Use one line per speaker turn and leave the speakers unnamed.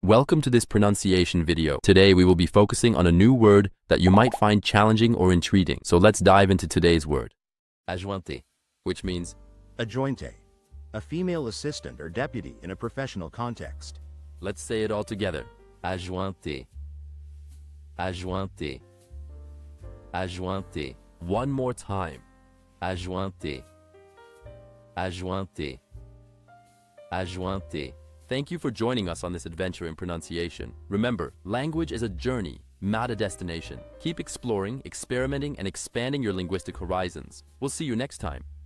Welcome to this pronunciation video. Today we will be focusing on a new word that you might find challenging or intriguing. So let's dive into today's word. Ajointée, which means
Ajointée, a female assistant or deputy in a professional context.
let's say it all together. Ajointée. Ajointée. Ajointée. One more time. Ajointée. Ajointée. Ajointée. Thank you for joining us on this adventure in pronunciation. Remember, language is a journey, not a destination. Keep exploring, experimenting, and expanding your linguistic horizons. We'll see you next time.